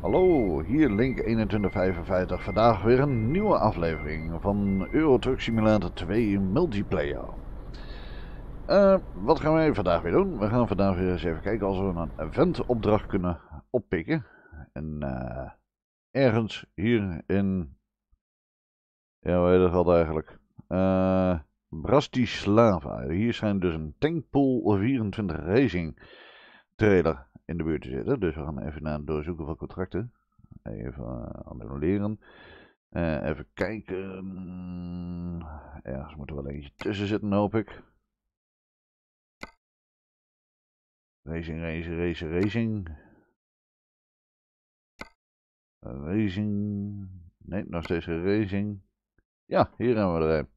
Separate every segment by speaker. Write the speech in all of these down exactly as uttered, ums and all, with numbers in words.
Speaker 1: Hallo, hier Link eenentwintig vijfenvijftig. Vandaag weer een nieuwe aflevering van Euro Truck Simulator twee Multiplayer. Uh, wat gaan wij vandaag weer doen? We gaan vandaag weer eens even kijken als we een event opdracht kunnen oppikken. En uh, ergens hier in... Ja, hoe heet dat wat eigenlijk? Uh, Bratislava. Hier zijn dus een Tankpool vierentwintig Racing trailer in de buurt te zitten. Dus we gaan even naar het doorzoeken van contracten. Even uh, annuleren. Uh, even kijken. Ergens moet er wel eentje tussen zitten, hoop ik. Racing, racing, racing, racing. Racing. Nee, nog steeds geen racing. Ja, hier hebben we er een.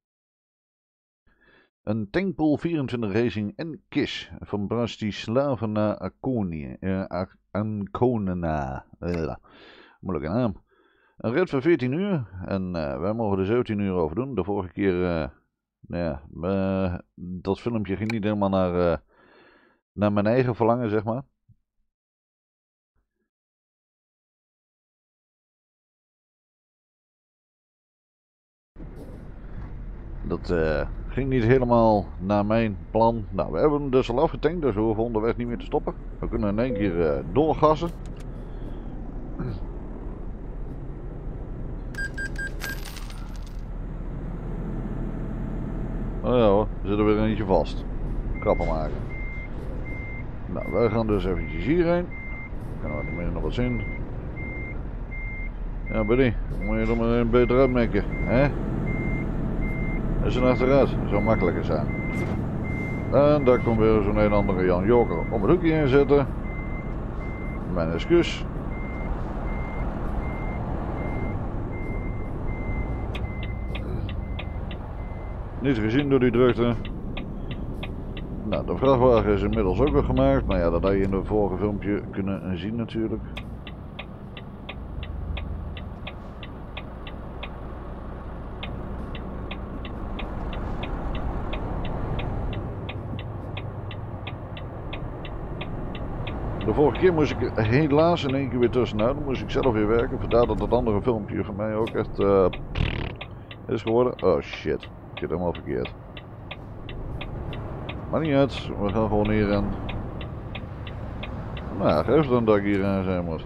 Speaker 1: Een Tankpool vierentwintig Racing en K I S van Bratislava naar Ancona. Uh, Ancona. Uh, moeilijke naam. Een rit van veertien uur en uh, wij mogen er zeventien uur over doen. De vorige keer, uh, nou ja, uh, dat filmpje ging niet helemaal naar, uh, naar mijn eigen verlangen, zeg maar. Dat uh, ging niet helemaal naar mijn plan. Nou, we hebben hem dus al afgetankt, dus we hoeven onderweg niet meer te stoppen. We kunnen in één keer uh, doorgassen. Oh ja hoor, er zit er weer eentje vast. Kappen maken. Nou, wij gaan dus eventjes hierheen. Kunnen we er meer nog wat zien. Ja, buddy, moet je er maar een beter uitmekken, hè? Is er achteruit, zou makkelijker zijn. En daar komt weer zo'n een andere Jan Joker om het hoekje in zitten. Mijn excuus. Niet gezien door die drukte. Nou, de vrachtwagen is inmiddels ook al gemaakt. Maar ja, dat had je in het vorige filmpje kunnen zien natuurlijk. De vorige keer moest ik helaas in één keer weer tussenuit. Dan moest ik zelf weer werken. Vandaar dat het andere filmpje van mij ook echt uh, is geworden. Oh shit, ik zit helemaal verkeerd. Maar niet uit, we gaan gewoon hierin. Nou ja, geef dan dat ik hierin zijn moet.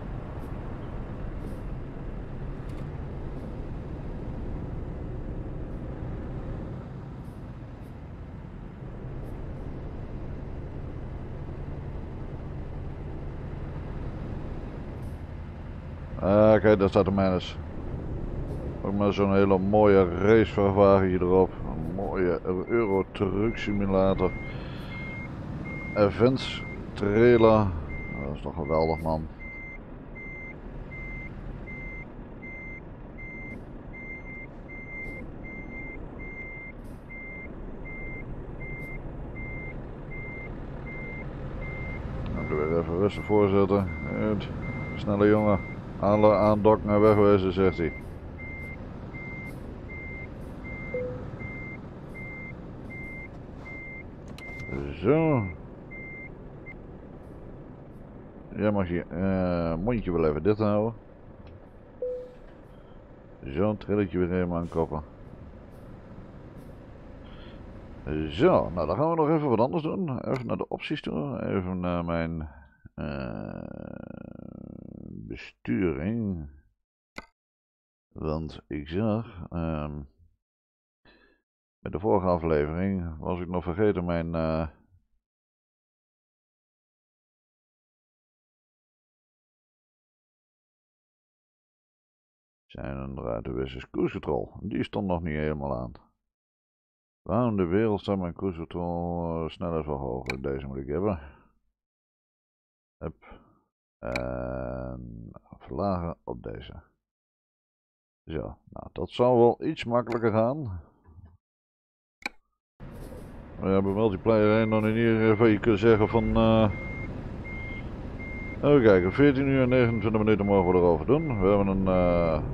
Speaker 1: Ah, kijk, daar staat de Manus. Ook maar zo'n hele mooie racevervaring hier erop. Een mooie Euro Truck Simulator. Events trailer. Dat is toch geweldig, man. Dan doe weer even rustig voorzetten. Snelle jongen. Alle aandok naar wegwezen, zegt hij. Zo. Jij mag je uh, mondje wel even dit houden. Zo'n trilletje weer helemaal aankoppen. Zo, nou dan gaan we nog even wat anders doen. Even naar de opties toe. Even naar mijn uh, besturing. Want ik zag... Um, Met de vorige aflevering was ik nog vergeten mijn uh, zijn een eruit de wissers cruise control. Die stond nog niet helemaal aan. Waarom de wereld staat mijn cruise control uh, sneller verhogen? Deze moet ik hebben. Hup. En verlagen op deze. Zo, nou dat zal wel iets makkelijker gaan. We hebben multiplayer één dan in hier even je kunt zeggen van... Uh... Even kijken, veertien uur en negenentwintig minuten mogen we erover doen. We hebben een uh...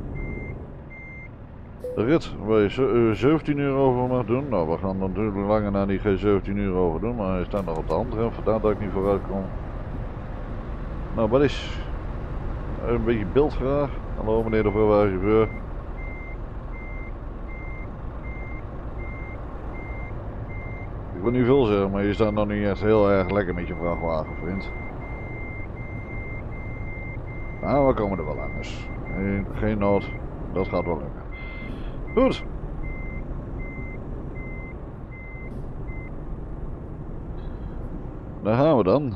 Speaker 1: rit waar je zeventien uur over mag doen. Nou, we gaan natuurlijk langer naar die geen zeventien uur over doen, maar hij staat nog op de hand. Vandaar dat ik niet vooruit kom. Nou, wat is... Een beetje beeld graag. Hallo meneer de vrachtwagenchauffeur. Ik wil niet veel zeggen, maar je staat nog niet echt heel erg lekker met je vrachtwagen, vriend. Nou, we komen er wel langs. Geen, geen nood, dat gaat wel lukken. Goed. Daar gaan we dan.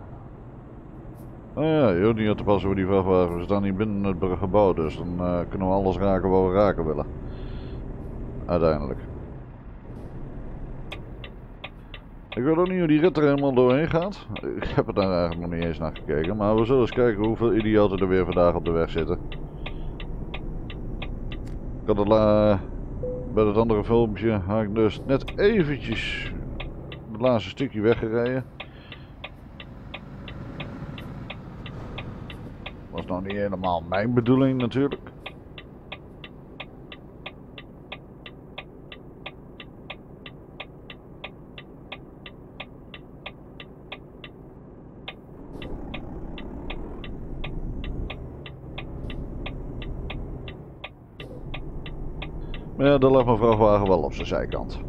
Speaker 1: Nou ja, je hoeft niet aan te passen voor die vrachtwagen. We staan hier binnen het gebouw, dus dan uh, kunnen we alles raken wat we raken willen. Uiteindelijk. Ik weet ook niet hoe die rit er helemaal doorheen gaat. Ik heb er daar eigenlijk nog niet eens naar gekeken. Maar we zullen eens kijken hoeveel idioten er weer vandaag op de weg zitten. Ik had het la bij het andere filmpje had ik dus net eventjes het laatste stukje weggereden. Was nou niet helemaal mijn bedoeling natuurlijk. Maar ja, daar lag mijn vrachtwagen wel op zijn zijkant.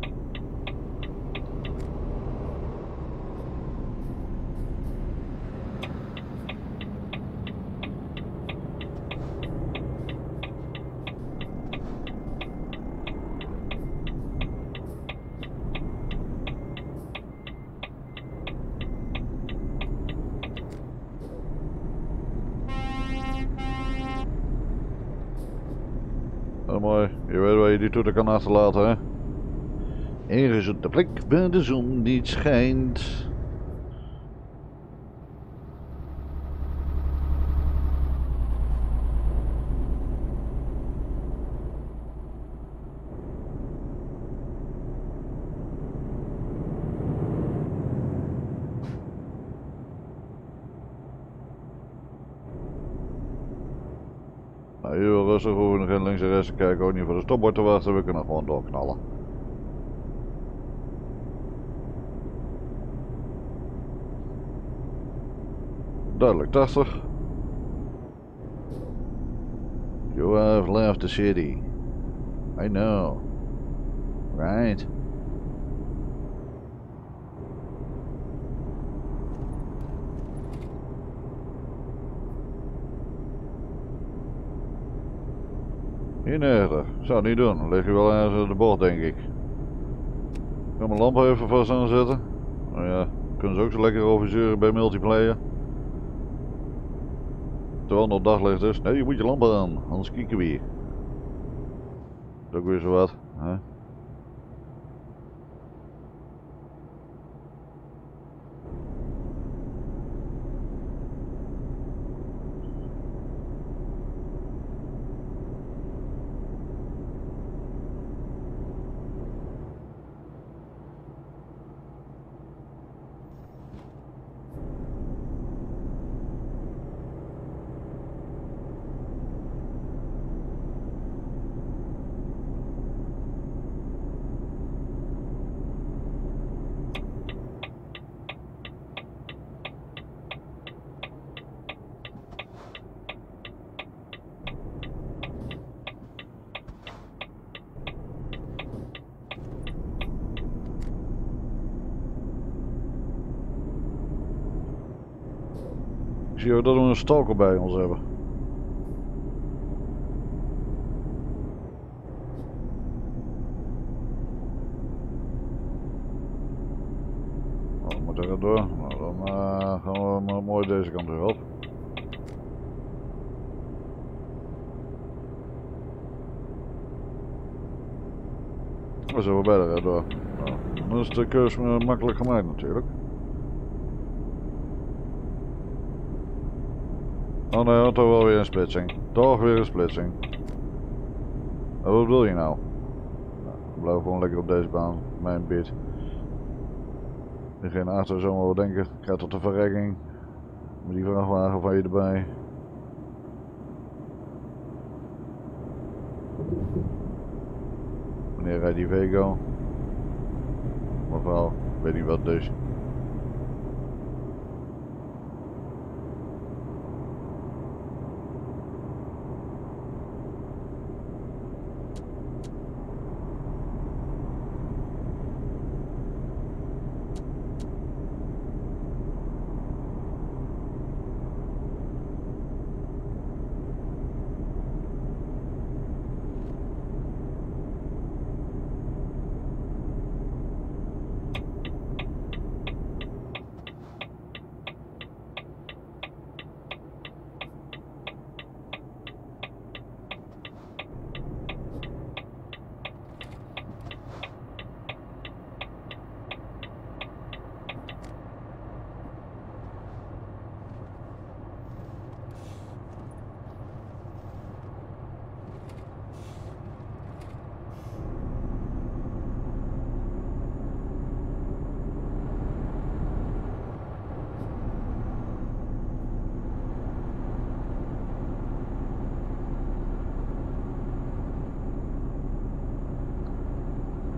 Speaker 1: Oh, mooi, je weet waar je die toeter kan achterlaten, hè? Ergens op de plek waar de zon niet schijnt. Nou, heel rustig, we hoeven nog geen links en rechts te kijken, ook niet voor de stopbord te wachten, we kunnen gewoon doorknallen. Duidelijk tachtig. You have left the city. I know. Right. Hier neer, zou niet doen, dan lig je wel ergens aan de bocht, denk ik. Ik ga mijn lamp even vast aanzetten. Nou ja, kunnen ze ook zo lekker over zeuren bij multiplayer. Terwijl het nog daglicht is. Nee, je moet je lamp aan, anders kieken we hier. Dat is ook weer zo wat, hè? Ik zie ook dat we een stalker bij ons hebben. Oh, we moeten er door. Nou, dan uh, gaan we maar mooi deze kant weer op. We zijn we beter door. Nou, dan is de keus makkelijk gemaakt natuurlijk. Oh nee, toch wel weer een splitsing. Toch weer een splitsing. Oh, wat wil je nou? Nou, blijf gewoon lekker op deze baan. Mijn beat. Diegene achter zomaar wel denken. Ik ga tot de verrekking. Met die vrachtwagen van je erbij. Wanneer rijdt die Vego? Mevrouw, weet niet wat dus.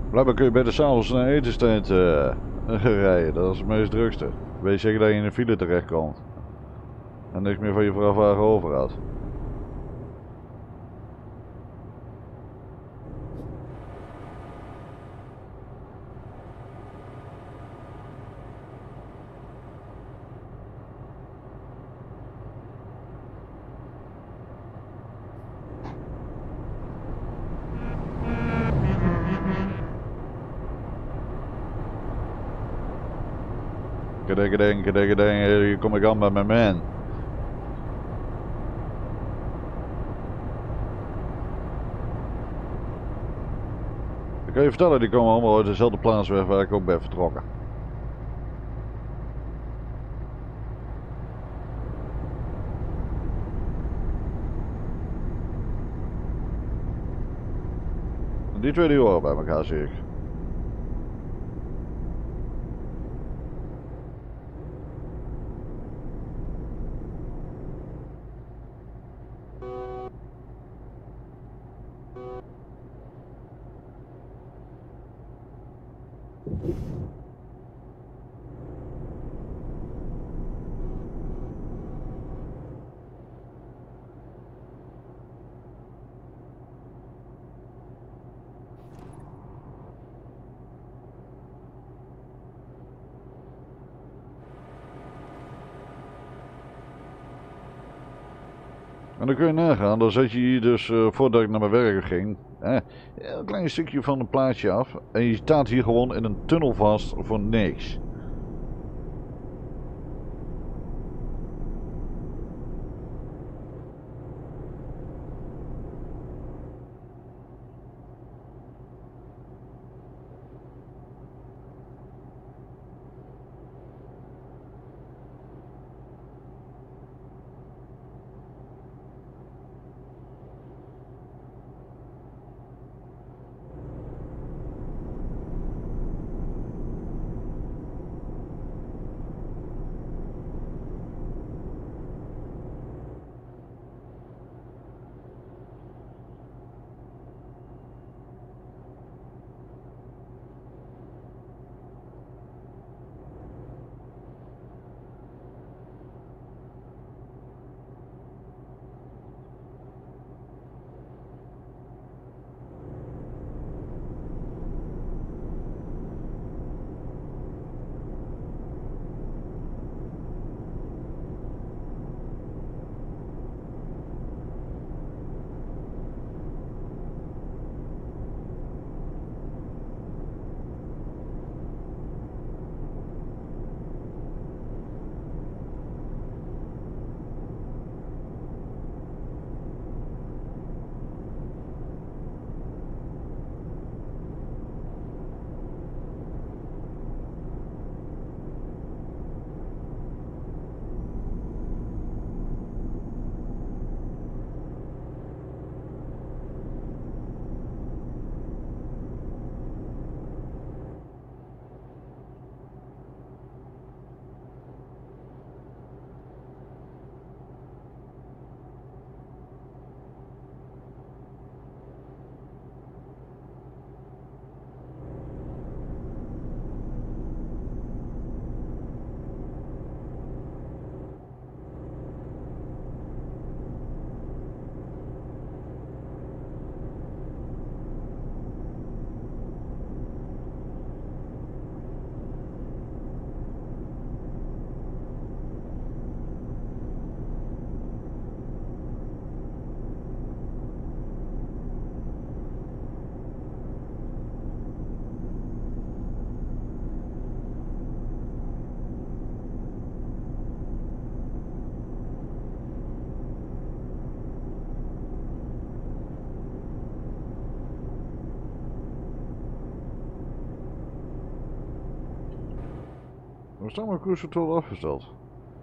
Speaker 1: Blijkbaar kun je bij de s'avonds naar etenstijd uh, rijden. Dat is het meest drukste. Weet je zeker dat je in een file terechtkomt. En niks meer van je vrachtwagen over had. Kedekkedeng, kedekkedeng, hier kom ik aan bij mijn man. Ik kan je vertellen, die komen allemaal uit dezelfde plaats weg waar ik ook ben vertrokken. Die twee die horen bij elkaar, zie ik. En dan kun je nagaan, dan zet je hier dus, uh, voordat ik naar mijn werk ging, eh, een klein stukje van een plaatje af. En je staat hier gewoon in een tunnel vast voor niks. Waar staat mijn cruise control afgesteld?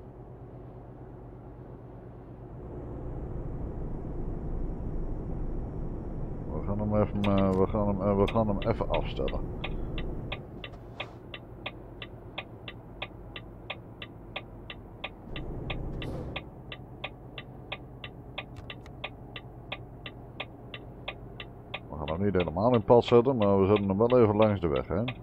Speaker 1: We gaan hem even, uh, we gaan hem, uh, we gaan hem even afstellen. We gaan nou niet helemaal in pad zetten, maar we zetten hem wel even langs de weg heen.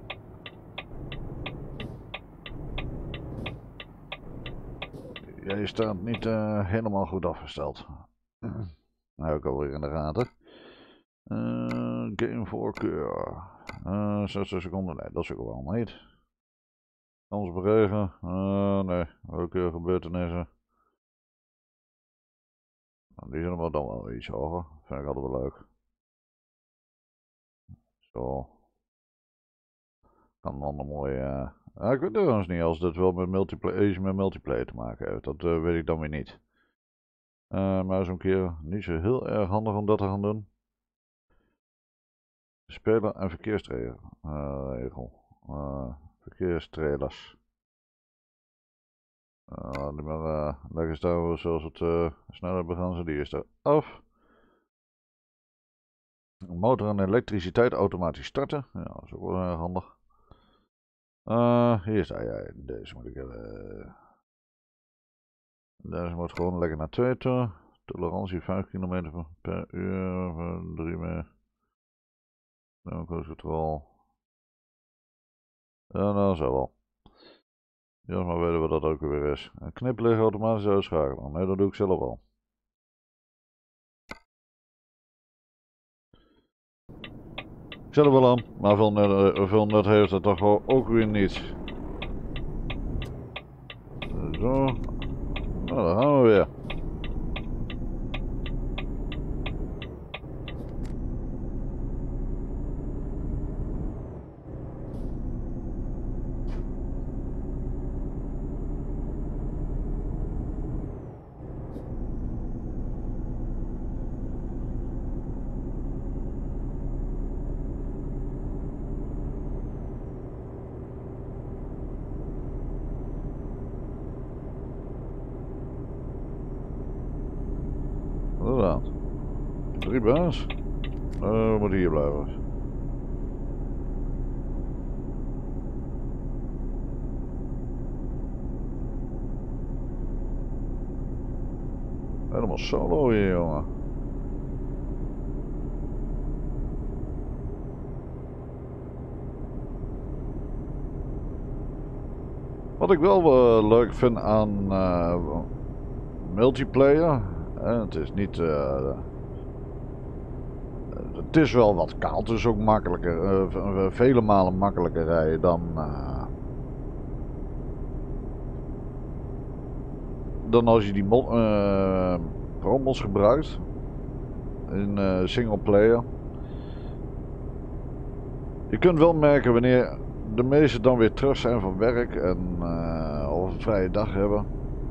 Speaker 1: Jij staat niet uh, helemaal goed afgesteld. Nou heb ik alweer in de gaten. Uh, game voorkeur. Uh, zestig seconden, nee dat is ook wel niet. Kans op regen, uh, nee, welke gebeurtenissen. Nou, die zijn er dan wel iets hoger, vind ik altijd wel leuk. Zo. Kan dan een mooie... Uh... Ja, ik weet trouwens niet als dit wel met multiplayer, met multiplayer te maken heeft. Dat uh, weet ik dan weer niet. Uh, maar zo'n keer niet zo heel erg handig om dat te gaan doen. Speler en verkeersregel. Uh, uh, verkeerstrailers. Uh, die maar uh, lekker staan zoals het uh, sneller begaan, die is er af. Motor en elektriciteit automatisch starten. Ja, dat is ook wel erg handig. Uh, hier sta jij. Deze moet ik hebben. Deze moet gewoon lekker naar twee toe. Tolerantie vijf kilometer per uur. drie meer. Control. Ja, nou zo wel. Ja, maar weten we dat ook weer is. Een kniplicht automatisch uitschakelen. Nee, dat doe ik zelf wel. Ik zet er wel aan, maar veel net, veel net heeft het toch ook weer niet. Zo. Nou, daar gaan we weer. Drie baas. Uh, we moeten hier blijven. Helemaal solo hier, jongen. Wat ik wel uh, leuk vind aan uh, multiplayer, eh, het is niet... Uh, Het is wel wat kaal, het is ook makkelijker, uh, vele malen makkelijker rijden dan, uh, dan als je die uh, promos gebruikt in uh, single player. Je kunt wel merken wanneer de meesten dan weer terug zijn van werk en uh, of een vrije dag hebben.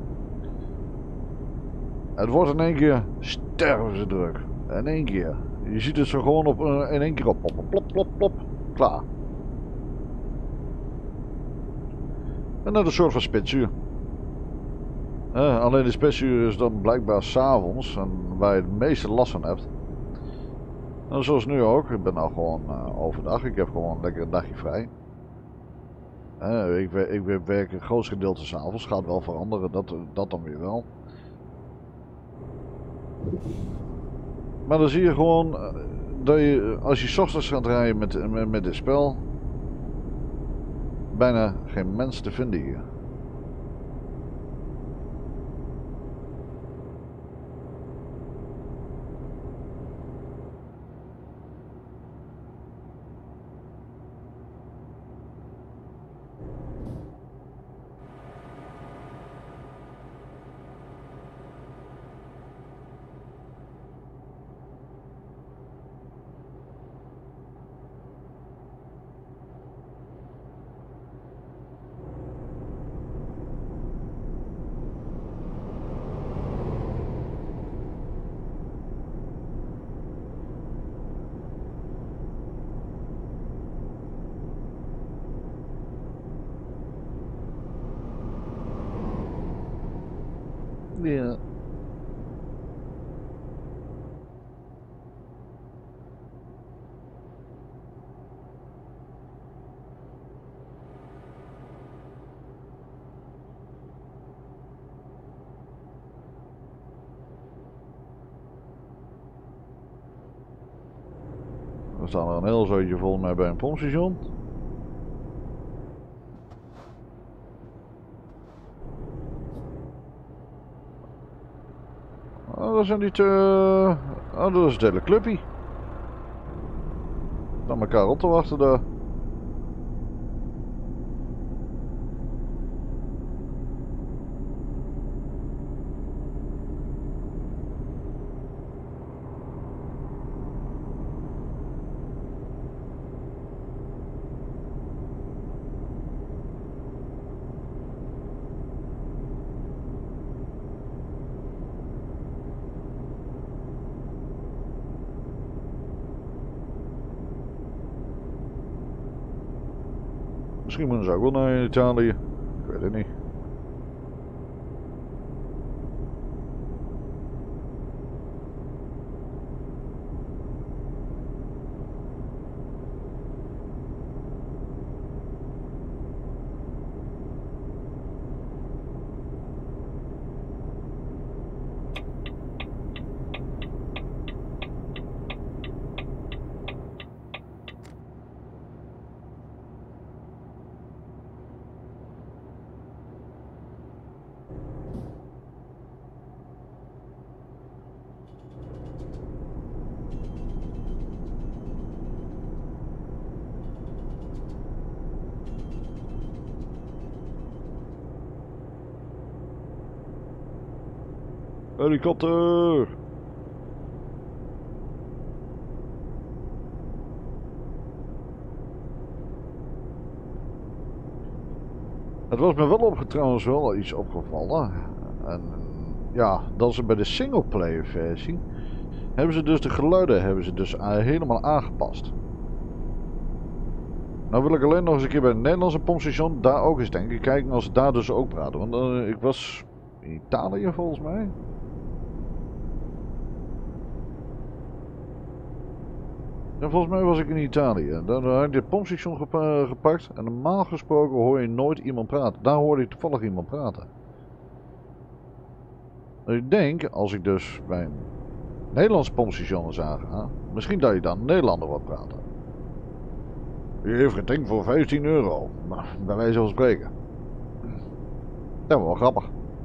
Speaker 1: Het wordt in één keer sterven druk, in één keer. Je ziet het zo gewoon op, uh, in één keer op. Plop, plop, plop, plop. Klaar. En net een soort van spitsuur. Uh, alleen de spitsuur is dan blijkbaar 's avonds. En waar je het meeste last van hebt. En zoals nu ook. Ik ben nou gewoon uh, overdag. Ik heb gewoon lekker een dagje vrij. Uh, ik, ik werk een groot gedeelte 's avonds. Gaat wel veranderen. Dat, dat dan weer wel. Maar dan zie je gewoon dat je, als je 's ochtends gaat rijden met, met, met dit spel, bijna geen mens te vinden hier. Ja. Er staan er een heel zootje volgens mij bij een pompstation. Oh, dat zijn niet... Uh... Oh, dat is het hele clubje. Staan elkaar op te wachten daar. Misschien moeten ze ook wel naar Italië. Ik weet het niet. Helikopter! Het was me wel op, trouwens wel iets opgevallen. En ja, dat ze bij de singleplayer versie hebben ze dus de geluiden hebben ze dus helemaal aangepast. Nou wil ik alleen nog eens een keer bij het Nederlandse pompstation daar ook eens denken. Kijken als ze daar dus ook praten. Want uh, ik was in Italië volgens mij. Ja, volgens mij was ik in Italië. Daar had ik dit pompstation gepa gepakt. En normaal gesproken hoor je nooit iemand praten. Daar hoorde ik toevallig iemand praten. Dus ik denk, als ik dus bij een Nederlands pompstation zag, misschien dat je dan een Nederlander wat praten. U heeft getankt voor vijftien euro. Maar bij wijze van spreken. Dat was wel grappig.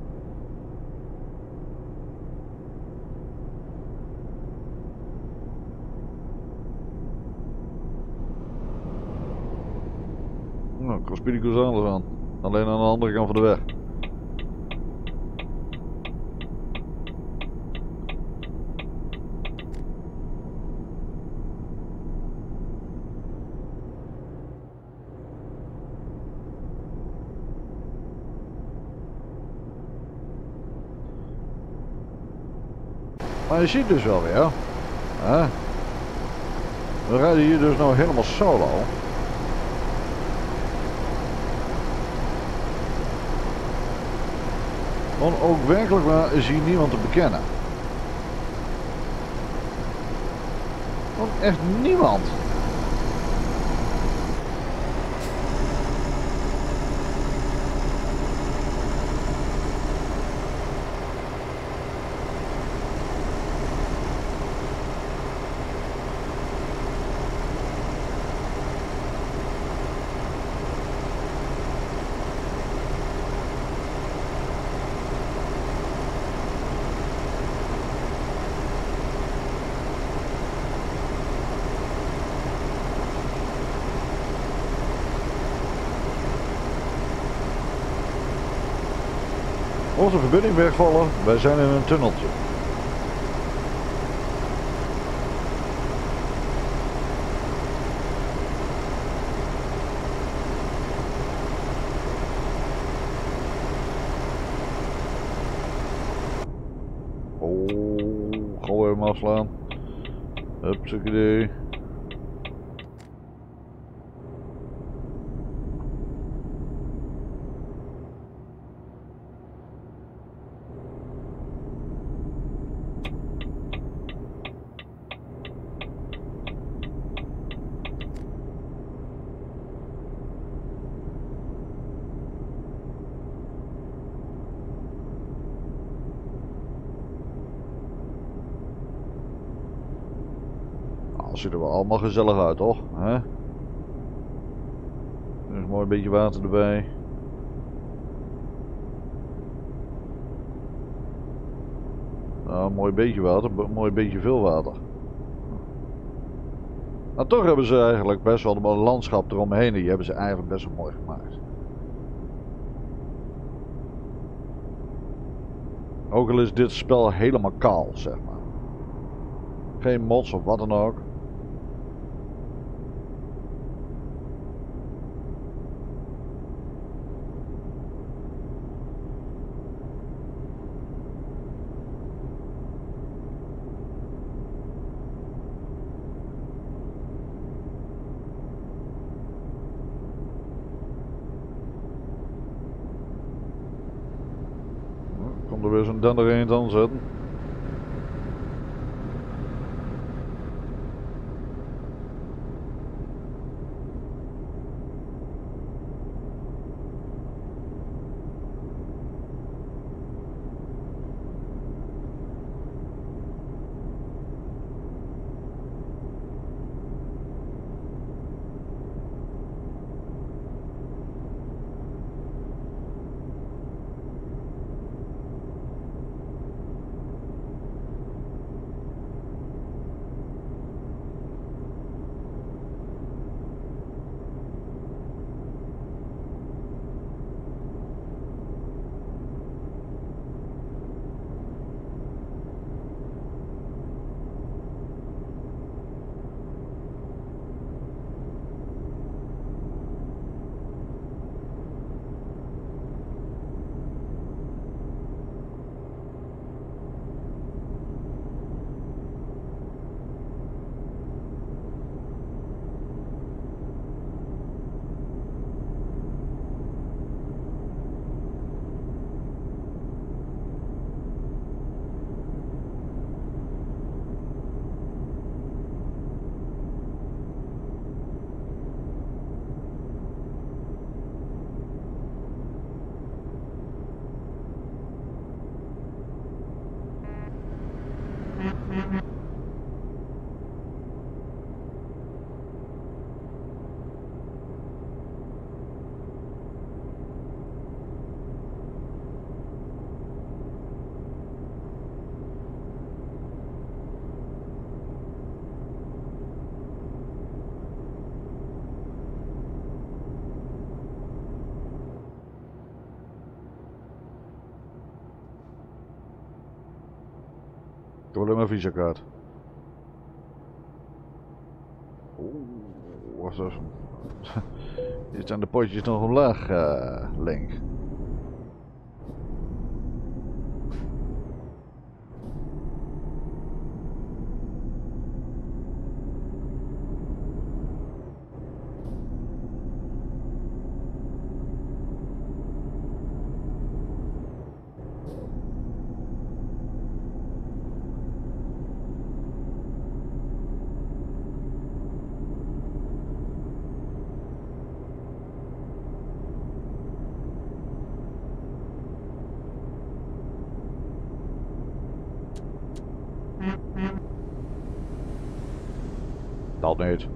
Speaker 1: Nou, ik was Speedy Gonzales aan. Alleen aan de andere kant van de weg. Maar je ziet dus wel weer, hè? We rijden hier dus nou helemaal solo. Want ook werkelijk waar is hier niemand te bekennen. Want echt niemand. Onze verbinding wegvallen, wij zijn in een tunneltje. Oh, gooi hem afslaan. Hupsakee. Dat ziet er wel allemaal gezellig uit, toch? Hè? Er is een mooi beetje water erbij. Nou, een mooi beetje water, een mooi beetje veel water. Maar toch hebben ze eigenlijk best wel een landschap eromheen. Die hebben ze eigenlijk best wel mooi gemaakt. Ook al is dit spel helemaal kaal, zeg maar. Geen mods of wat dan ook. Komt er weer zo'n dender eend aan zetten. Ik heb alleen maar visa kaart. Oeh, was dat zo'n... Hier staan de potjes nog omlaag, uh, Link. Dat niet.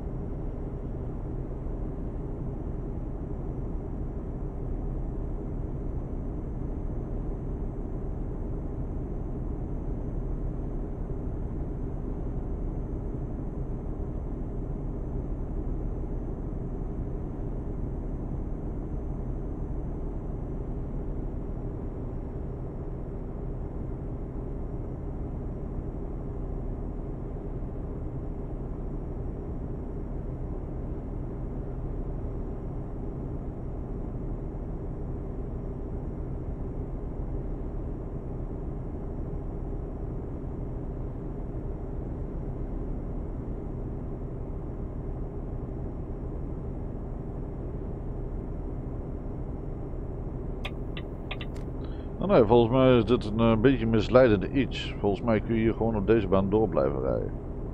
Speaker 1: Oh nee, volgens mij is dit een, een beetje misleidende iets. Volgens mij kun je hier gewoon op deze baan door blijven rijden.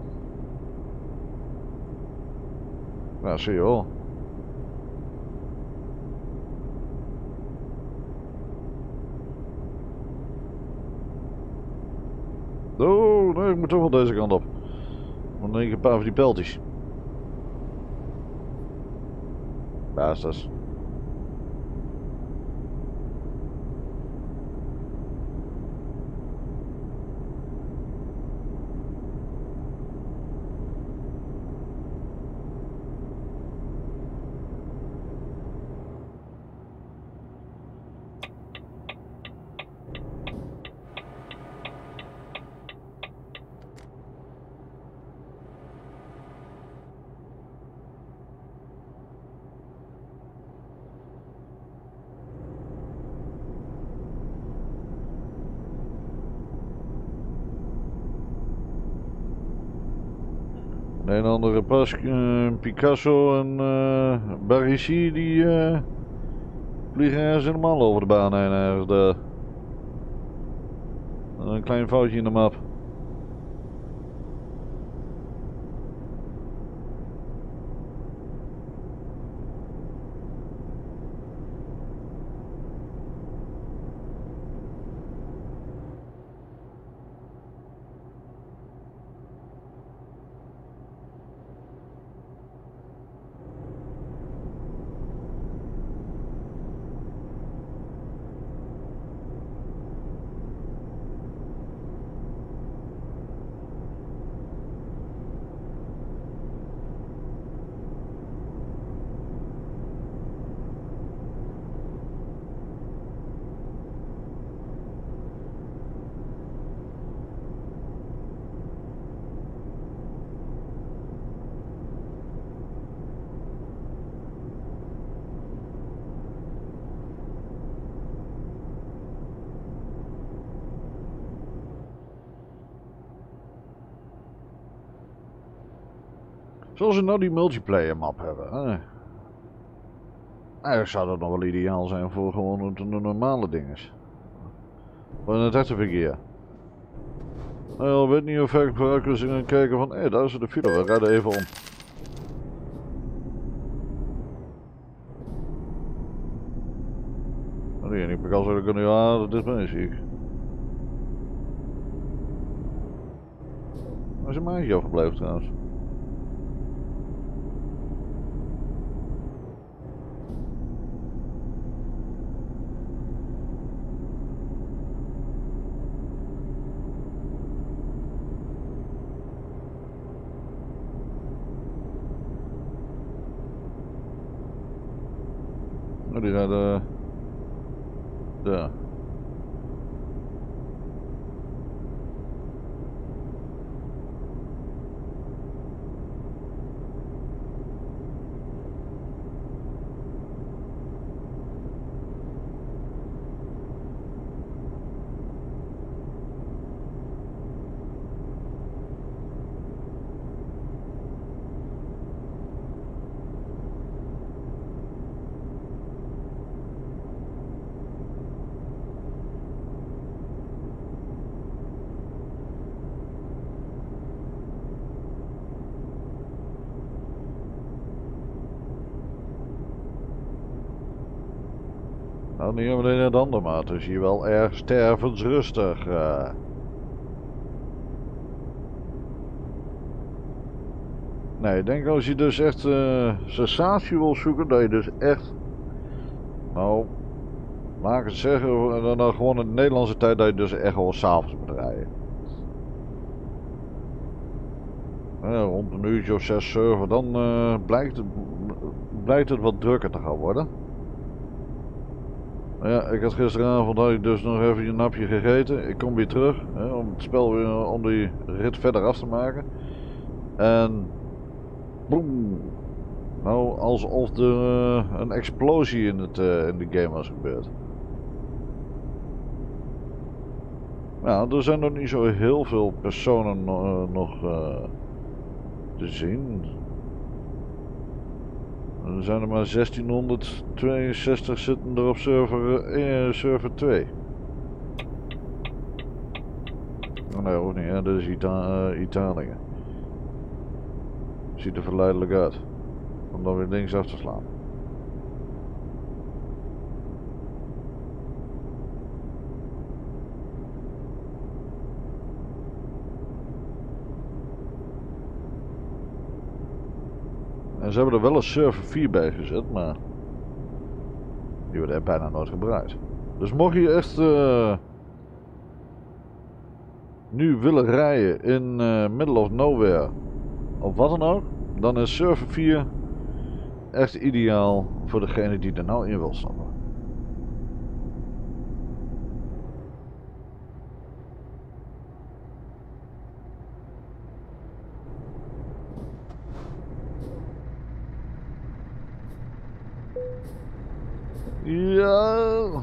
Speaker 1: Nou, zie je wel. Oh, nee, ik moet toch wel deze kant op. Dan denk ik een paar van die peltjes. Bastards. De een andere pas, uh, Picasso en uh, Barisi die uh, vliegen ergens helemaal over de baan heen ergens daar. Een klein foutje in de map. Zoals ze nou die multiplayer map hebben. Hè? Eigenlijk zou dat nog wel ideaal zijn voor gewoon de normale dingen. Voor het echte verkeer. Nou, ik weet niet of ik vooruit kunnen gaan kijken van, hé, hey, daar is de file, we rijden even om. Nee, niet per zou kunnen, ja, dat is mij, zie ik. Waar is een maandje afgebleven trouwens? Die gaat uh, daar. Nou, niet meteen het andere, maar het is hier wel erg stervensrustig. Uh. Nee, ik denk als je dus echt uh, sensatie wil zoeken, dat je dus echt, nou, laat ik het zeggen, dan, dan gewoon in de Nederlandse tijd, dat je dus echt wel 's avonds moet rijden. Ja, rond een uurtje of zes, zeven, dan uh, blijkt, het, blijkt het wat drukker te gaan worden. Ja, ik had gisteravond had ik dus nog even een napje gegeten. Ik kom weer terug hè, om het spel weer om die rit verder af te maken. En boem. Nou, alsof er uh, een explosie in, het, uh, in de game was gebeurd. Nou, er zijn nog niet zo heel veel personen uh, nog uh, te zien. Er zijn er maar zestienhonderdtweeënzestig zitten er op server, eh, server twee. Oh, nee, ook niet, hè? Dat is Ita uh, Italië. Ziet er verleidelijk uit. Om dan weer links af te slaan. En ze hebben er wel een server vier bij gezet, maar die wordt er bijna nooit gebruikt. Dus mocht je echt uh, nu willen rijden in uh, middle of nowhere of wat dan ook, dan is server vier echt ideaal voor degene die er nou in wil stappen. Ja.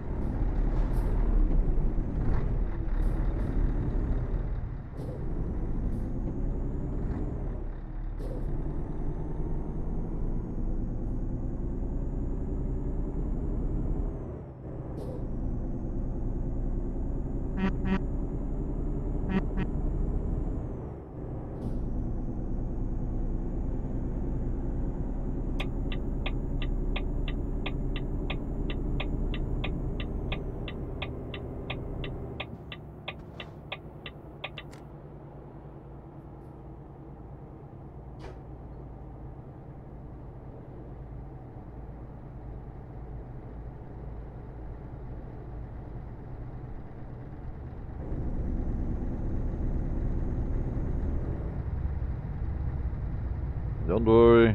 Speaker 1: Dan doei.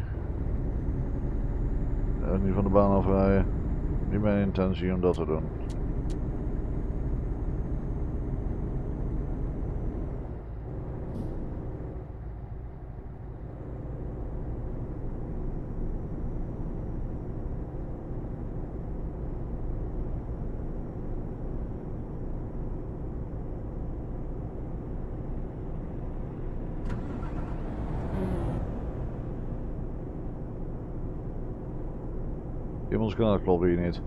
Speaker 1: Echt niet van de baan afrijden. Niet mijn intentie om dat te doen. Iemands kanaal klopt hier niet.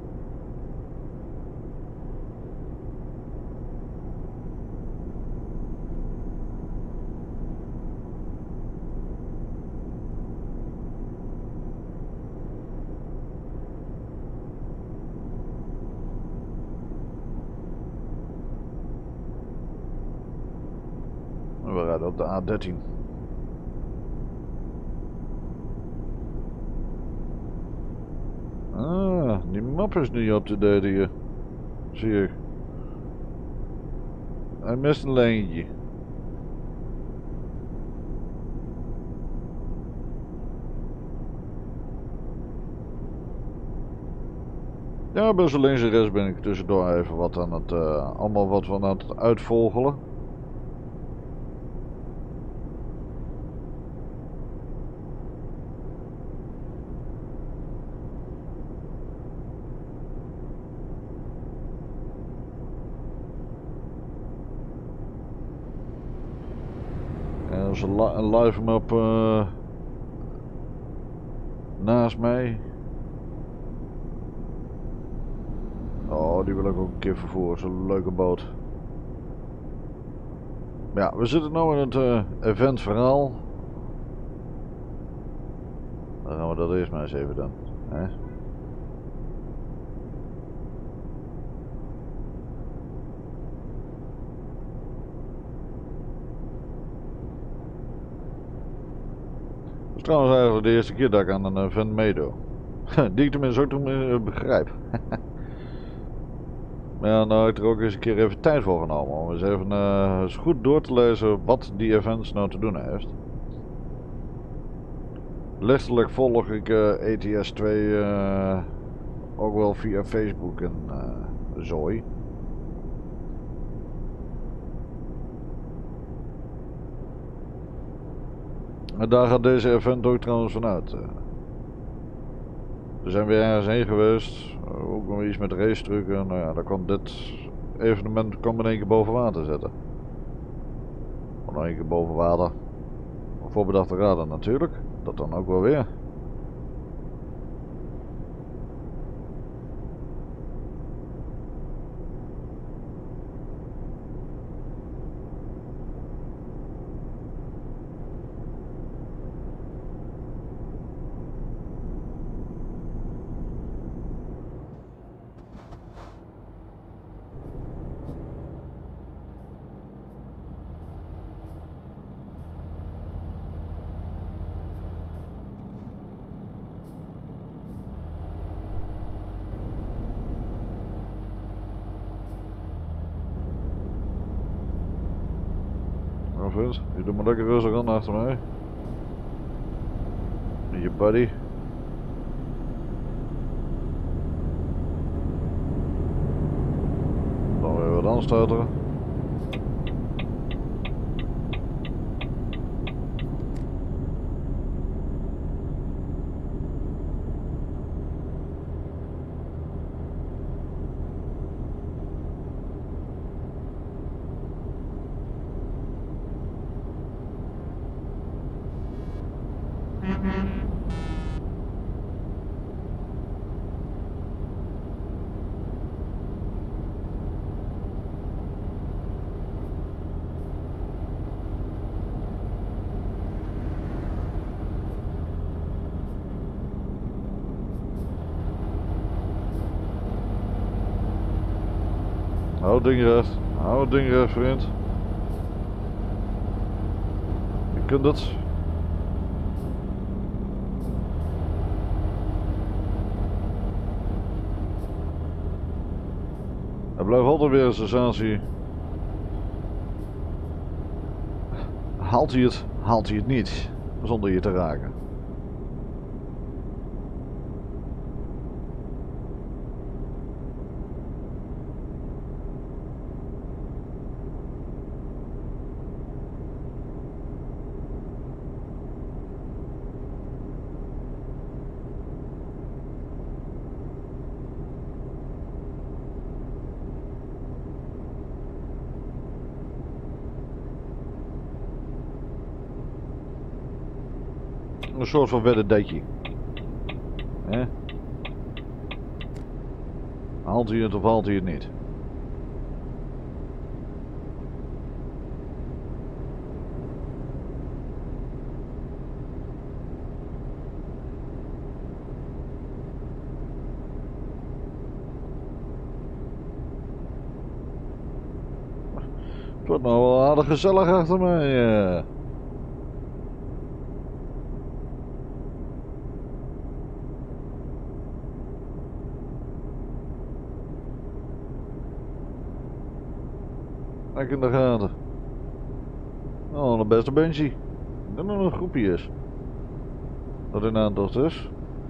Speaker 1: We rijden op de A dertien. Ah, die map is niet up to date hier. Zie ik. Hij mist een lijntje. Ja, best wel links en rechts ben ik tussendoor even wat aan het, uh, allemaal wat van aan het uitvogelen. En er is een, li een live map uh, naast mij. Oh, die wil ik ook een keer vervoeren, zo'n leuke boot. Ja, we zitten nu in het uh, event verhaal. Dan gaan we dat eerst maar eens even doen. Hè? Het is trouwens eigenlijk de eerste keer dat ik aan een event meedoe. Die ik tenminste ook uh, begrijp. Maar ja, nou heb ik er ook eens een keer even tijd voor genomen om eens even uh, eens goed door te lezen wat die events nou te doen heeft. Lichtelijk volg ik uh, E T S twee uh, ook wel via Facebook en uh, zooi. En daar gaat deze event ook trouwens vanuit. Uh. We zijn weer ergens heen geweest, uh, ook nog iets met race trucken. Nou ja, daar kwam dit evenement kwam in één keer boven water zetten. Of nog één keer boven water. Voorbedachte raden natuurlijk, dat dan ook wel weer. vriend. Je doet maar lekker rustig aan achter mij. Je buddy. Dan weer wat aanstuiteren. Hou het ding recht. Hou het ding recht, vriend. Je kunt het. Er blijft altijd weer een sensatie. Haalt hij het, haalt hij het niet. Zonder je te raken. Een soort van weddendetje. Hè? Haalt hij het of haalt hij het niet? Het wordt nou wel aardig gezellig achter mij. Uh. Kijk in de gaten. Oh, een beste bandje. Dat er nog een groepje is. Dat in aantocht is.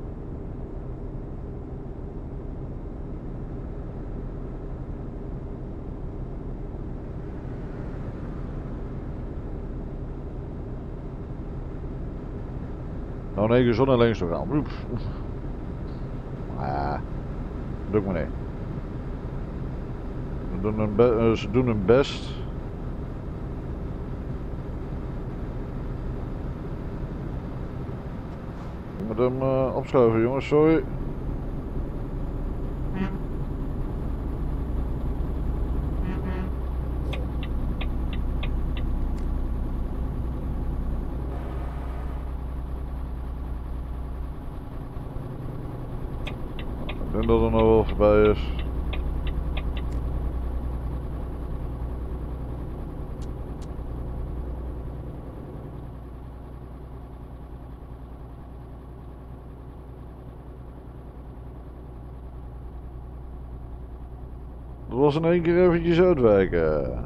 Speaker 1: Nou nee, je zo naar links te gaan. Ah, doe ik maar niet. Ze doen hun, be ze doen hun best. Ik moet hem uh, opschuiven, jongens, sorry. Ik denk dat er nog wel voorbij is. Dat was in één keer eventjes uitwijken.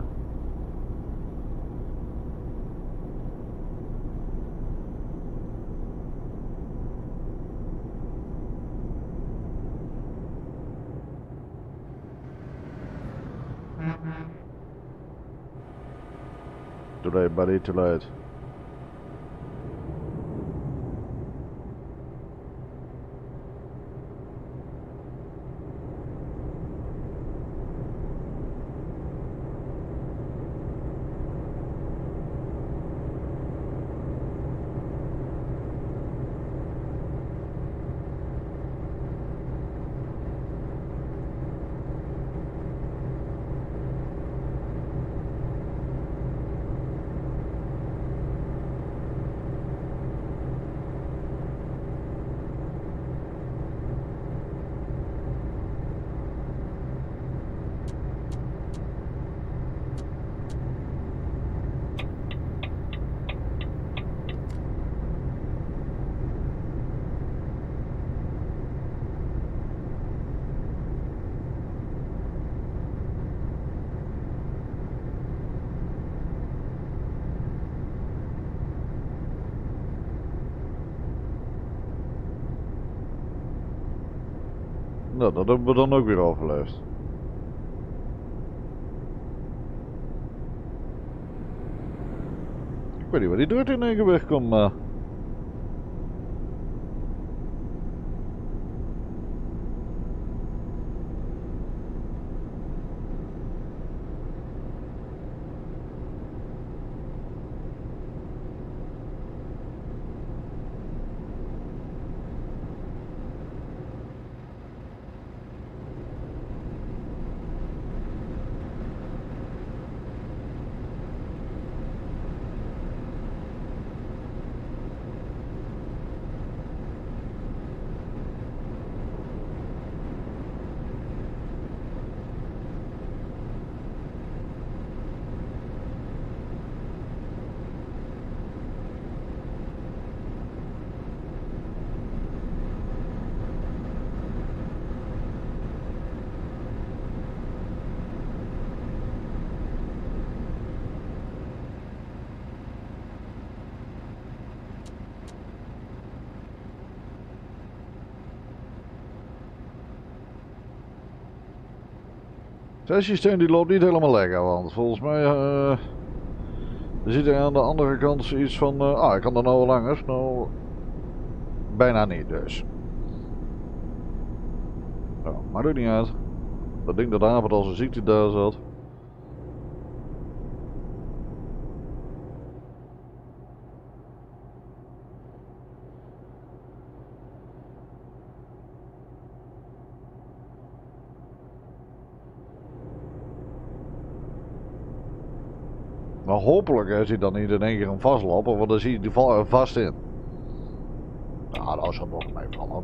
Speaker 1: Too late, buddy, too late. Nou, dat hebben we dan ook weer overleefd. Ik weet niet waar die dood in één keer wegkomt, maar... Het systeem die loopt niet helemaal lekker, want volgens mij uh, zit er aan de andere kant iets van, uh, ah, ik kan er nou wel langer, nou bijna niet dus. Nou, maakt ook niet uit. Dat ding dat avond als een ziekte daar zat. Maar hopelijk is hij dan niet in één keer een vastlopen, want dan zie je die er vast in. Nou, dat zal nog meevallen.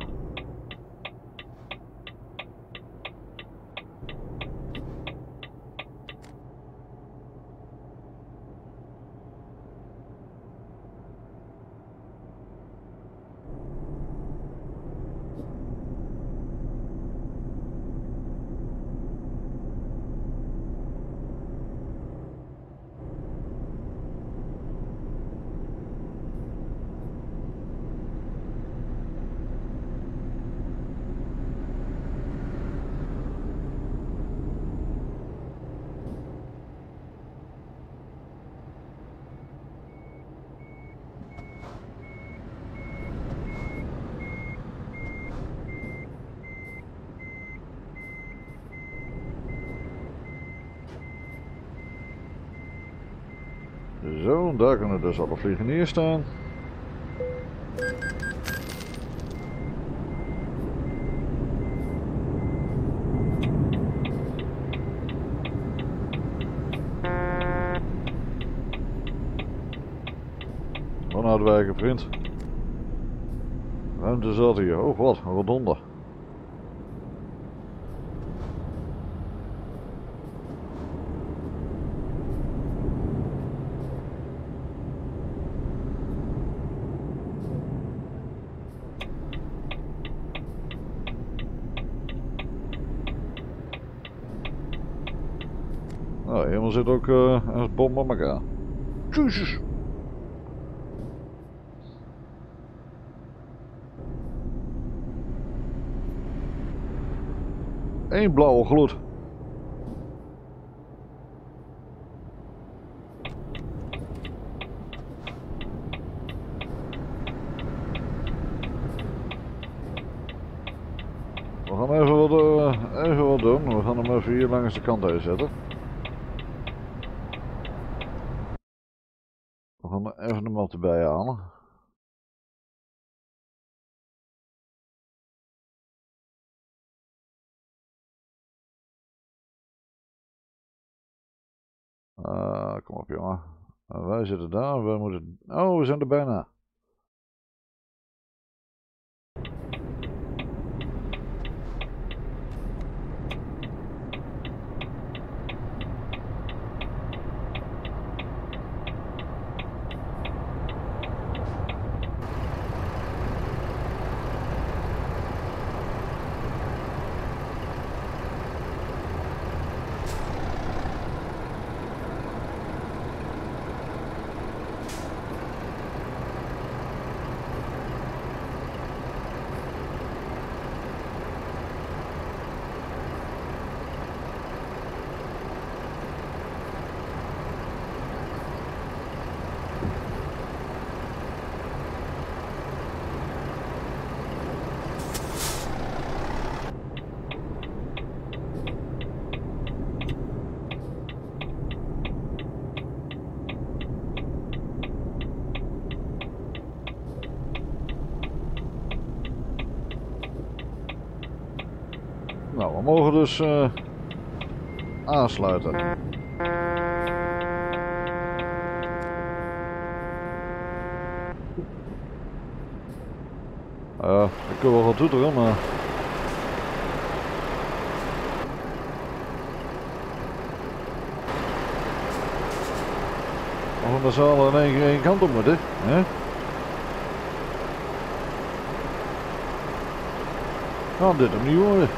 Speaker 1: Zo, daar kunnen dus alle vliegeniers staan. Onuitwijken, vriend. Ruimte zat hier. Oh god, een rotonde. Nou, helemaal zit ook uh, een bom op elkaar. Jezus! Eén blauwe gloed. We gaan even wat, uh, even wat doen. We gaan hem even hier langs de kant heen zetten. We gaan er even een mat erbij halen. Uh, kom op jongen. Uh, wij zitten daar, wij moeten... Oh, we zijn er bijna. mogen dus uh, aansluiten. Uh, ik kan wel wat toeteren, maar... Of we z'n allen in één keer één kant op moeten, hè? Nou, dit hem niet worden.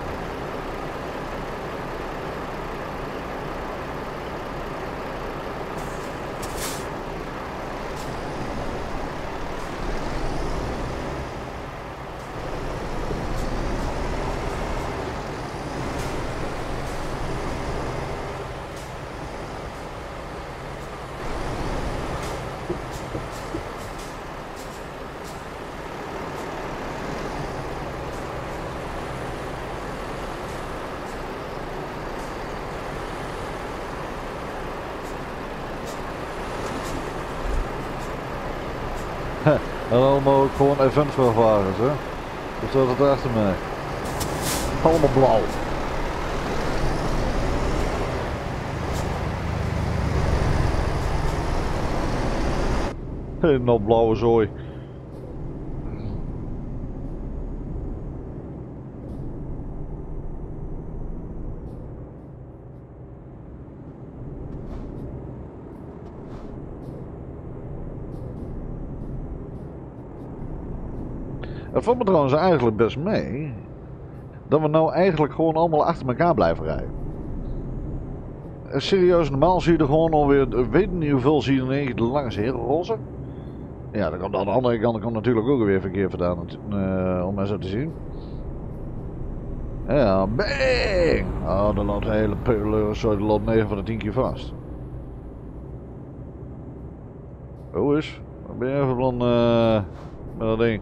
Speaker 1: En allemaal ook gewoon eventvrachtwagens, hè? Dus dat het achter mij. Allemaal blauw. Helemaal blauwe zooi. Het valt me trouwens eigenlijk best mee dat we nou eigenlijk gewoon allemaal achter elkaar blijven rijden. Serieus, normaal zie je er gewoon alweer, weet niet hoeveel zie je in één keer de lange heren rozen. Ja, dan komt aan de andere kant komt natuurlijk ook weer verkeer vandaan, uh, om maar zo te zien. Ja, bang! Oh, dan loopt de hele peulen, sorry, loopt negen van de tien keer vast. Hoe is? Wat ben je even van uh, met dat ding?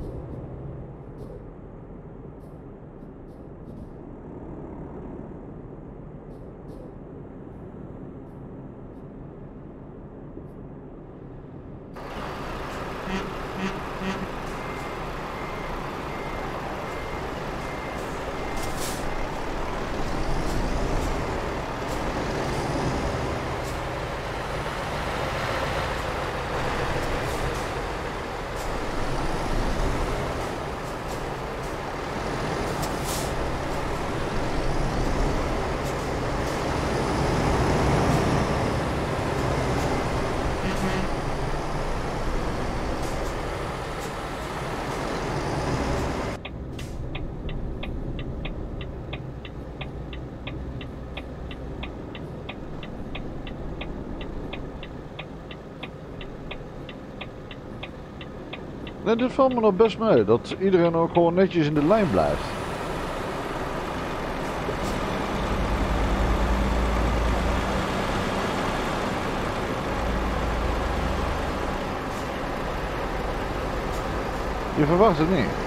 Speaker 1: Nee, dit valt me nog best mee, dat iedereen ook gewoon netjes in de lijn blijft. Je verwacht het niet.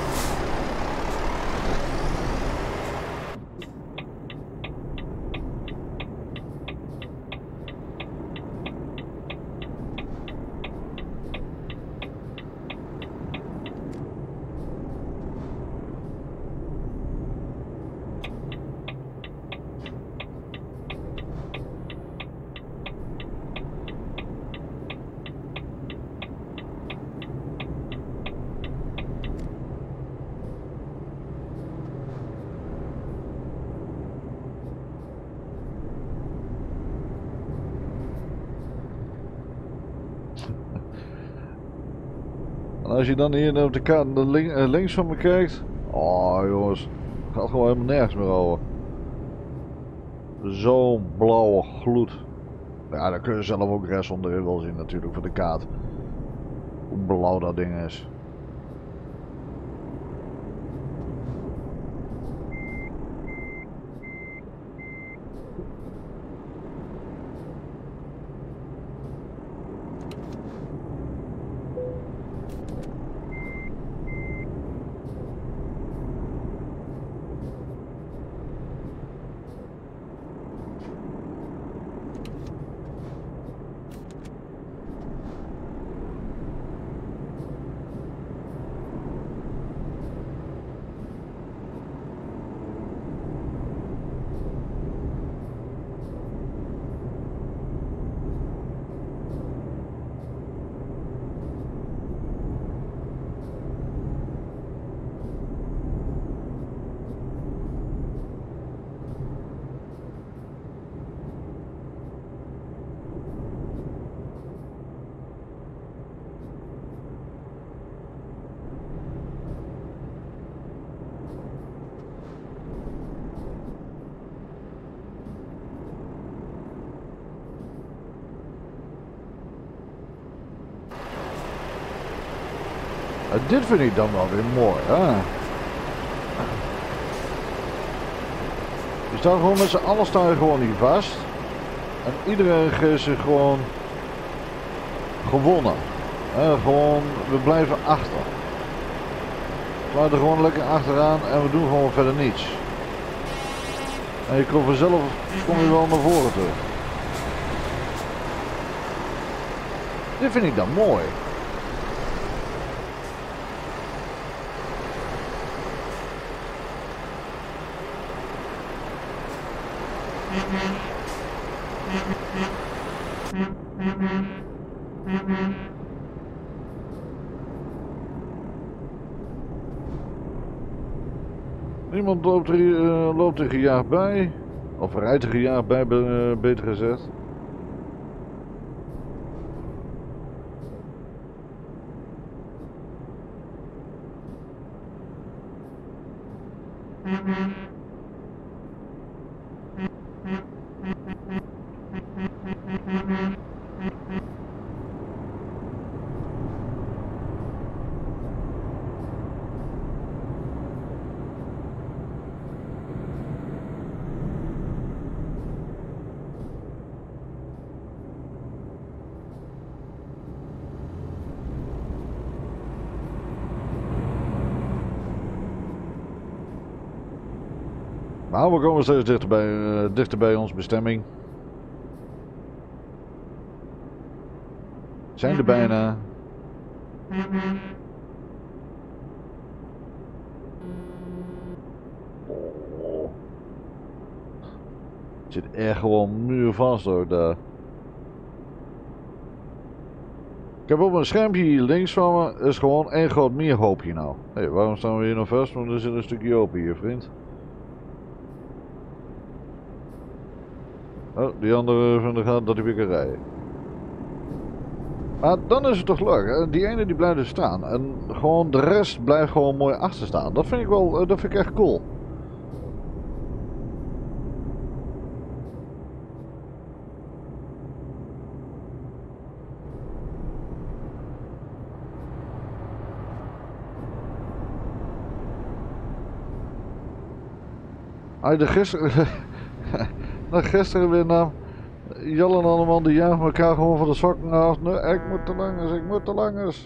Speaker 1: En als je dan hier op de kaart links van me kijkt, oh jongens, gaat gewoon helemaal nergens meer over. Zo'n blauwe gloed. Ja, dan kun je zelf ook rest onderin wel zien natuurlijk voor de kaart. Hoe blauw dat ding is. Uh, dit vind ik dan wel weer mooi. Hè? Je staat gewoon met z'n allen sta je gewoon hier vast. En iedereen geeft zich gewoon gewonnen. Uh, gewoon, we blijven achter. We blijven gewoon lekker achteraan en we doen gewoon verder niets. En je komt vanzelf, kom je wel naar voren terug. Dit vind ik dan mooi. Niemand loopt er, uh, loopt er gejaagd bij. Of rijdt er gejaagd bij, uh, beter gezegd. Maar we komen steeds dichter bij, uh, dichter bij onze bestemming. Zijn er bijna. Oh. Het zit echt gewoon muurvast ook daar. Ik heb op mijn schermpje hier links van me is gewoon één groot meerhoopje nou. Hé, hey, waarom staan we hier nog vast? Want er zit een stukje open hier, vriend. Oh, die andere van de gaat dat hij weer kan rijden. Maar dan is het toch leuk, hè? Die ene die blijft er staan. En gewoon de rest blijft gewoon mooi achter staan. Dat vind ik wel, dat vind ik echt cool. Hij de gisteren... Nou, gisteren weer naar Jan en allemaal die jagen elkaar gewoon van de sokken af. Nee, ik moet te langers, ik moet te langers.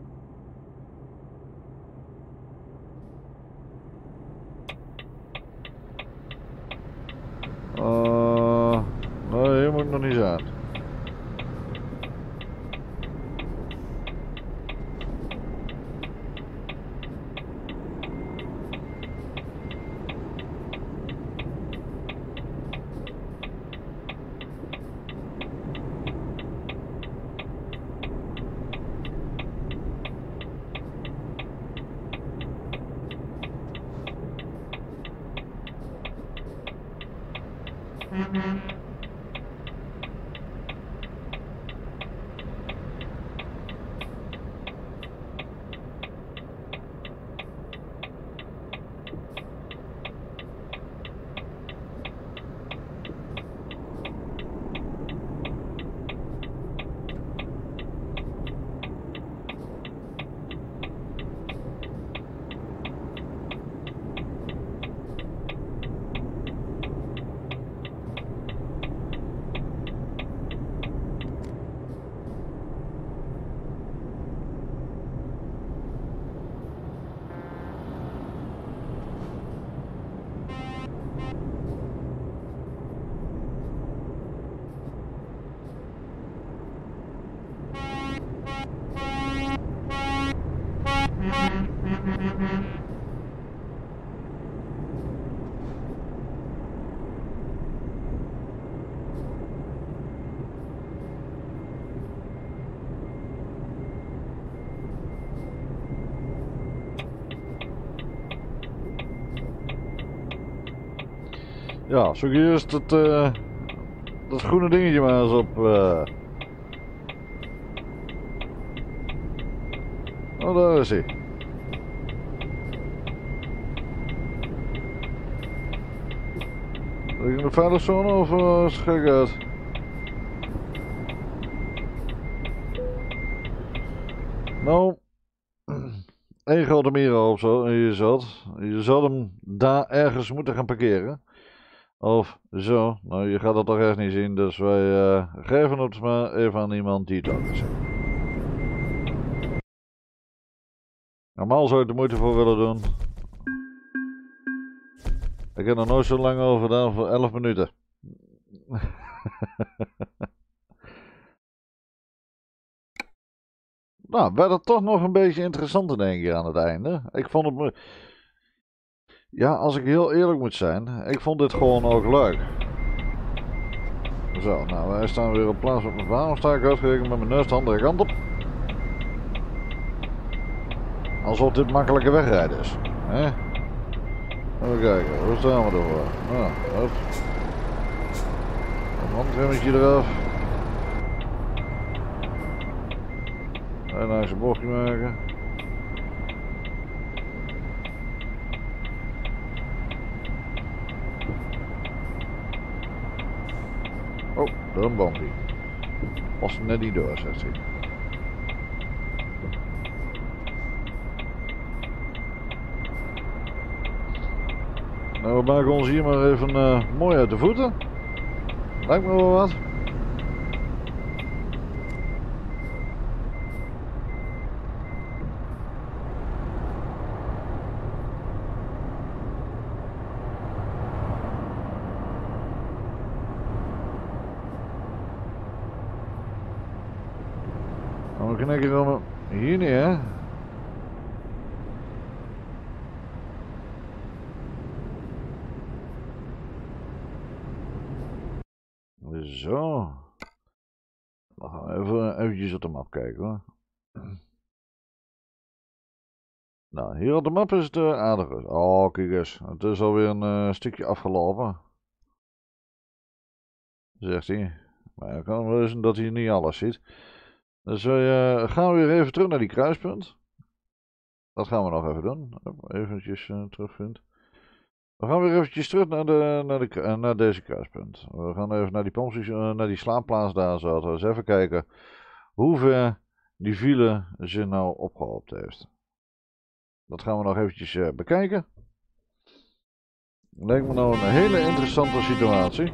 Speaker 1: Uh, nee, hier moet ik nog niet zijn. Ja, zoek je eerst dat, uh, dat groene dingetje maar eens op. Uh... Oh, daar is hij. Lig ik in de veiligzone of uh, is het gek uit? Nou. één grote Miro of zo. Je zult, je zult hem daar ergens moeten gaan parkeren. Of zo. Nou, je gaat het toch echt niet zien. Dus wij uh, geven het maar even aan iemand die het ook kan zien. Normaal zou ik de moeite voor willen doen. Ik heb er nooit zo lang over gedaan voor elf minuten. Nou, werd het toch nog een beetje interessant in één keer aan het einde. Ik vond het me... Ja, als ik heel eerlijk moet zijn, ik vond dit gewoon ook leuk. Zo, nou wij staan weer op plaats op mijn baan. Sta ik uitgerekend met mijn neus de andere kant op. Alsof dit makkelijke wegrijden is. Hè? Even kijken, hoe staan we ervoor? Nou, hop. Een handremmetje eraf. En dan eens een bochtje maken. Oh, door een bompie. Was er net niet door, zegt hij. Nou, we maken ons hier maar even uh, mooi uit de voeten. Lijkt me wel wat. Nou, we knikken dan hier neer. Zo. Dan gaan we even eventjes op de map kijken hoor. Nou, hier op de map is het uh, aardig. Oh, kijk eens. Het is alweer een uh, stukje afgelopen. Zegt hij. Maar het kan wel eens dat hij niet alles ziet. Dus wij uh, gaan weer even terug naar die kruispunt. Dat gaan we nog even doen. Eventjes uh, terugvinden. We gaan weer eventjes terug naar, de, naar, de, uh, naar deze kruispunt. We gaan even naar die, pompsties, uh, naar die slaapplaats daar zo. Dus even kijken hoe ver die file zich nou opgehoopt heeft. Dat gaan we nog eventjes uh, bekijken. Lijkt me nou een hele interessante situatie.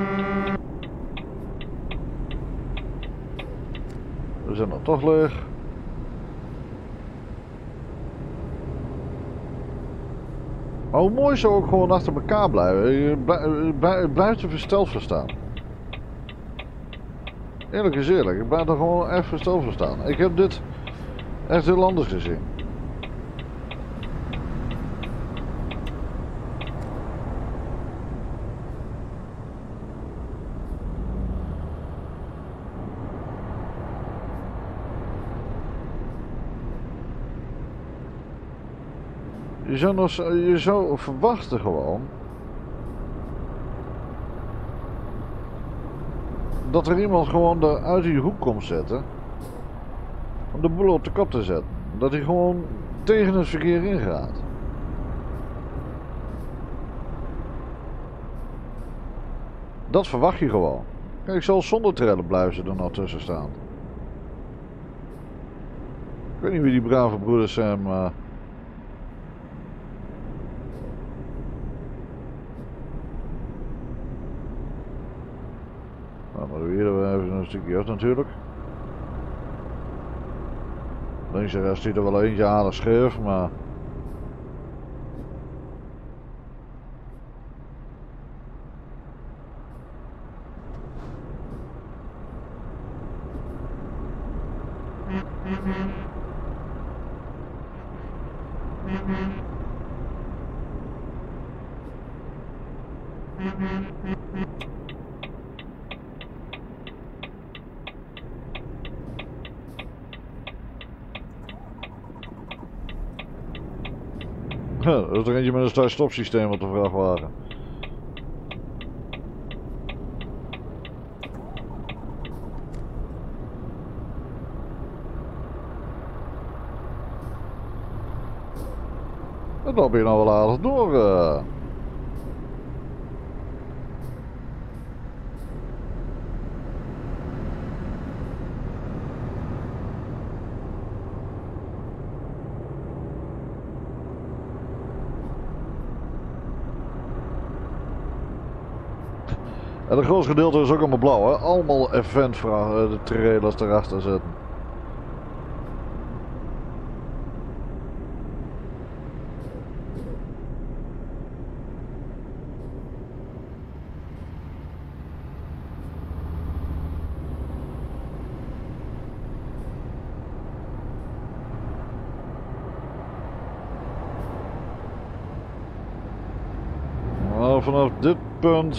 Speaker 1: We zijn er toch leeg. Maar hoe mooi zou ook gewoon achter elkaar blijven. Je blijft blijf er versteld voor staan. Eerlijk is eerlijk, ik blijf er gewoon echt versteld voor staan. Ik heb dit echt heel anders gezien. Je zou, nog, je zou verwachten gewoon dat er iemand gewoon daar uit die hoek komt zetten om de boel op de kop te zetten. Dat hij gewoon tegen het verkeer ingaat. Dat verwacht je gewoon. Kijk, zelfs zonder trillen blijven ze er nog tussen staan. Ik weet niet wie die brave broeders zijn, maar... Nou, maar hier we even een stukje uit natuurlijk. Links en rechts ziet er wel eentje aardig scheef, maar... Dat is er eentje met een start-stop systeem op de vrachtwagen. Dat loop je nou wel aardig door. Uh. En het grootste gedeelte is ook allemaal blauw, hè? Allemaal event de trailers erachter zetten. Nou, vanaf dit punt.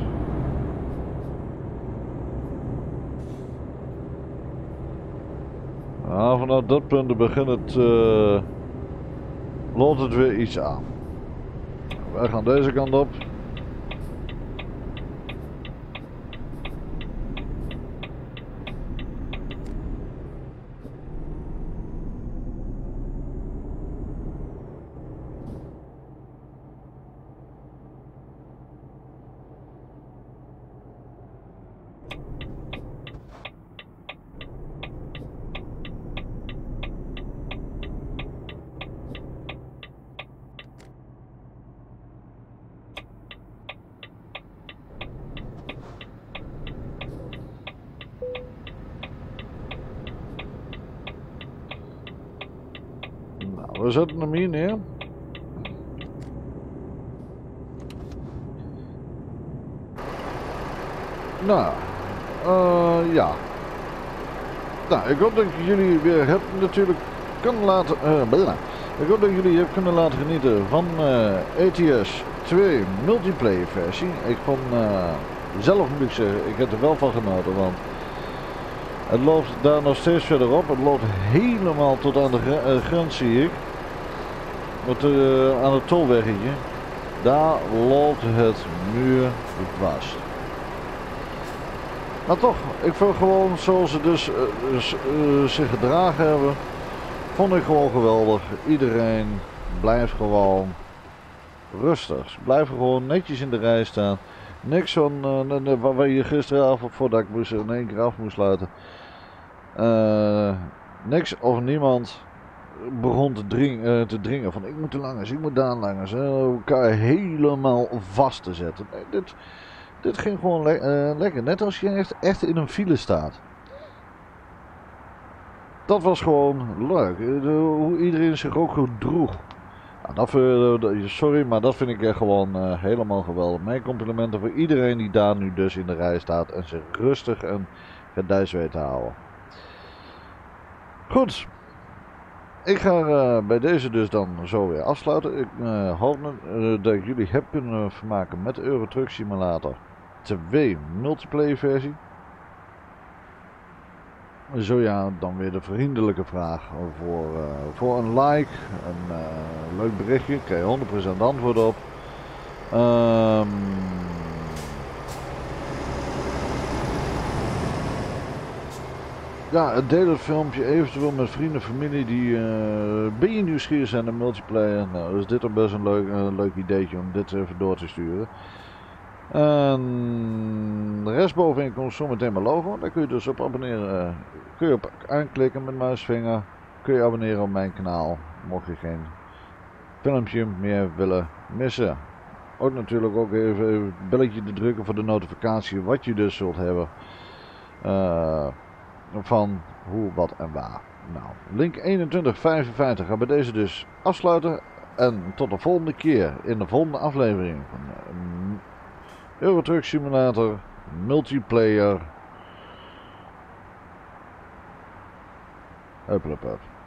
Speaker 1: Nou, vanaf dat punt begint het, uh, loopt het weer iets aan. Wij gaan deze kant op. We zetten hem hier neer. Nou, uh, ja. Nou, ik hoop dat ik jullie weer heb natuurlijk kunnen laten. Uh, ik hoop dat jullie hebben kunnen laten genieten van uh, A T S twee multiplayer versie. Ik vond uh, zelf moet ik zeggen, ik heb er wel van genoten, want het loopt daar nog steeds verder op. Het loopt helemaal tot aan de gr uh, grens, zie ik. Met, uh, aan het tolweggetje. Daar loopt het muur vast. Maar toch, ik vond gewoon zoals ze dus uh, uh, zich gedragen hebben, vond ik gewoon geweldig. Iedereen blijft gewoon rustig. Ze blijven gewoon netjes in de rij staan. Niks van uh, waar je gisteravond voordat ik moest, in één keer af moest sluiten. Uh, niks of niemand begon te, dring, uh, te dringen van ik moet er langs, ik moet daar langs. Uh, elkaar helemaal vast te zetten. Nee, dit, dit ging gewoon le uh, lekker. Net als je echt, echt in een file staat. Dat was gewoon leuk. Uh, de, hoe iedereen zich ook gedroeg. Nou, dat, uh, sorry, maar dat vind ik echt gewoon uh, helemaal geweldig. Mijn complimenten voor iedereen die daar nu dus in de rij staat en zich rustig en gedijs weet te houden. Goed. Ik ga uh, bij deze dus dan zo weer afsluiten. Ik uh, hoop uh, dat ik jullie heb kunnen vermaken met de Euro Truck Simulator twee multiplayer versie. Zo ja, dan weer de vriendelijke vraag voor, uh, voor een like, een uh, leuk berichtje, ik krijg je honderd procent antwoord op. Um, Ja, deel het filmpje eventueel met vrienden, familie die uh, ben je nieuwsgierig zijn naar multiplayer. Nou, is dit dan best een leuk, uh, leuk ideetje om dit even door te sturen. En de rest bovenin komt zometeen mijn logo. Daar kun je dus op abonneren. Uh, kun je op aanklikken met muisvinger. Kun je abonneren op mijn kanaal. Mocht je geen filmpje meer willen missen. Ook natuurlijk ook even een belletje te drukken voor de notificatie wat je dus zult hebben. Uh, Van hoe, wat en waar. Nou, link eenentwintig vijfenvijftig ga bij deze dus afsluiten. En tot de volgende keer in de volgende aflevering van Euro Truck Simulator multiplayer. Huppelepup.